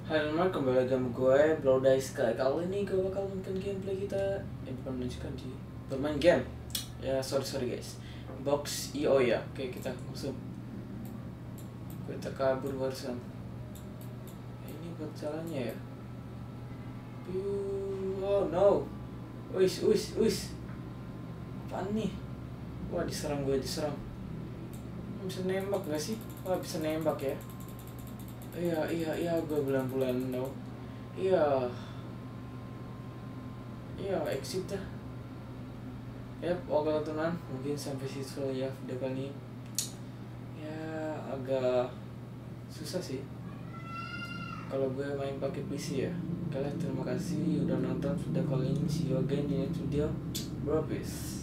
Hai teman, kembali lagi sama gue, Bro Dice. Kali ini gue bakal nonton gameplay kita. Bukan menunjukkan di bermain game. Ya, sorry guys. Boxz.io ya. Oke, kita langsung. Kita kabur barusan. Ini buat jalannya ya. Oh no. Uis. Apaan nih? Wah, diserang. Bisa nembak gak sih? Wah, bisa nembak ya. Iya, gue bulan-bulan no. Iya, exit dah. Oke teman, mungkin sampai situ ya video kali ini. Ya, agak susah sih kalau gue main pakai PC ya. Kalian terima kasih udah nonton video kali ini. See you again in next video. Bro, peace.